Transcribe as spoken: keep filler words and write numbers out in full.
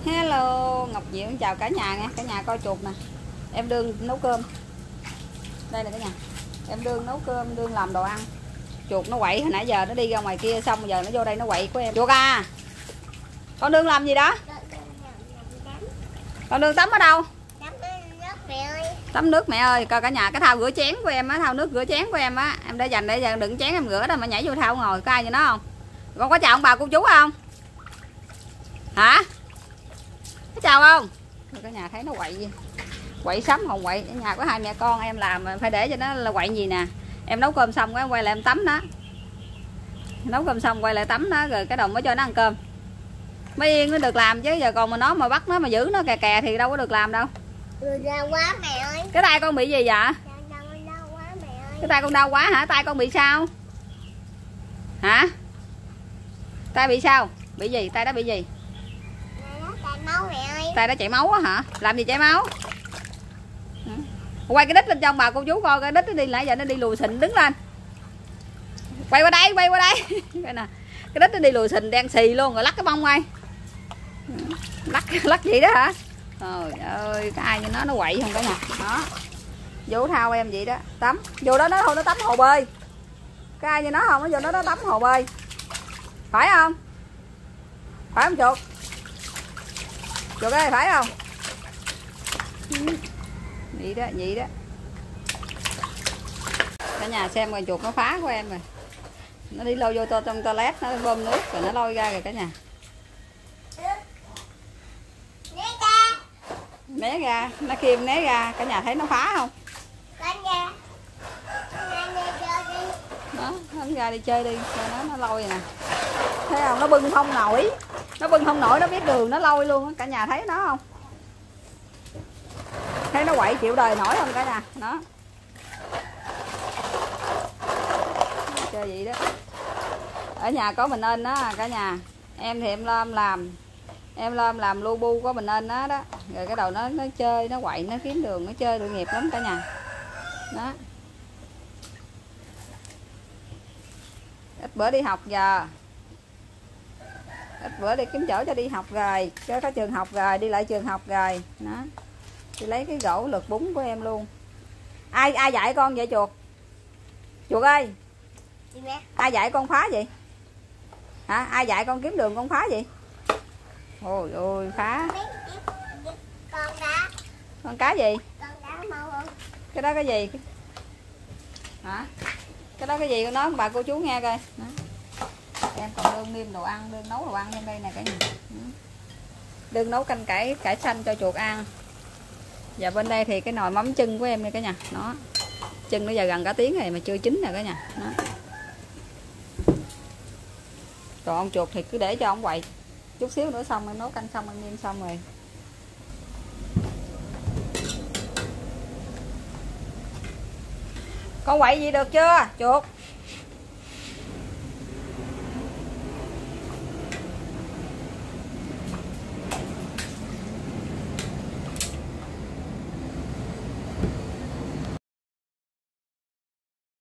Hello, Ngọc Diệu chào cả nhà nha. Cả nhà coi chuột nè. Em đương nấu cơm. Đây nè cả nhà. Em đương nấu cơm, đương làm đồ ăn. Chuột nó quậy hồi nãy giờ nó đi ra ngoài kia xong giờ nó vô đây nó quậy của em. Chuột à. Con đương làm gì đó? Con đương tắm ở đâu? Tắm nước mẹ ơi. Tắm nước mẹ ơi. Coi cả nhà cái thau rửa chén của em á, thau nước rửa chén của em á, em để dành để giờ đựng chén em rửa đó mà nhảy vô thau ngồi có ai như nó không? Con có chào ông bà cô chú không? Hả? Có chào không? Cả nhà thấy nó quậy gì? Quậy sắm hồn quậy. Ở nhà có hai mẹ con em làm phải để cho nó là quậy gì nè. Em nấu cơm xong cái quay lại em tắm đó. Nấu cơm xong quay lại tắm đó rồi cái đồng mới cho nó ăn cơm. Mới yên nó được làm chứ giờ còn mà nó mà bắt nó mà giữ nó kè kè thì đâu có được làm đâu. Ừ, đau quá mẹ ơi. Cái tay con bị gì vậy? Đau, đau quá mẹ ơi. Cái tay con đau quá hả? Tay con bị sao? Hả? Tay bị sao? Bị gì? Tay đó bị gì? Tay máu mẹ ơi. Tay đó chảy máu á hả? Làm gì chảy máu? Quay cái đít lên cho ông bà cô chú coi cái đít nó đi lại giờ nó đi lùi xịn đứng lên. Quay qua đây, quay qua đây. Cái nè. Cái đít nó đi lùi xịn đen xì luôn rồi lắc cái mông quay. Lắc lắc gì đó hả? Trời ơi, cái ai như nó nó quậy không cả nhà. Đó. Vô thao em vậy đó, tắm. Vô đó nó thôi nó tắm hồ bơi. Cái ai như nó không nó vô đó nó tắm hồ bơi. Phải không? Phải không chuột? Chuột ơi phải không? Vậy đó, vậy đó. Cả nhà xem coi chuột nó phá của em rồi. Nó đi lôi vô to trong toilet nó bơm nước rồi nó lôi ra rồi cả nhà. Né ra, nó kêu né ra, cả nhà thấy nó phá không? Đó, nó ra đi chơi đi, cho nó nó lôi nè. Thấy không? Nó bưng không nổi. Nó bưng không nổi, nó biết đường nó lôi luôn, cả nhà thấy nó không? Thấy nó quậy chịu đời nổi không cả nhà? Đó. Chơi vậy đó. Ở nhà có mình ên đó cả nhà. Em thì em lo em làm. Em lo em làm lu bu có mình ên đó đó. Rồi cái đầu nó nó chơi, nó quậy, nó kiếm đường, nó chơi tội nghiệp lắm cả nhà. Đó. Ít bữa đi học giờ. Ít bữa đi kiếm chỗ cho đi học rồi. Có, có trường học rồi, đi lại trường học rồi. Đó. Đi lấy cái gỗ lượt bún của em luôn. Ai ai dạy con vậy chuột? Chuột ơi. Ai dạy con phá vậy? Hả? Ai dạy con kiếm đường con phá vậy? Ôi ôi phá. Con cá. Con cá gì? Con cá mau không? Cái đó cái gì? Hả? Cái đó cái gì con nói bà cô chú nghe coi. Đó. Em còn đương niêm đồ ăn, đương nấu đồ ăn trong đây nè cả nhà. Đương nấu canh cải cải xanh cho chuột ăn. Và bên đây thì cái nồi mắm chân của em đây cả nhà. Nó. Chân nó giờ gần cả tiếng rồi mà chưa chín nè cả nhà. Đó. Còn ông chuột thì cứ để cho ông quậy. Chút xíu nữa xong em nấu canh xong em niêm xong rồi. Con quậy gì được chưa chuột?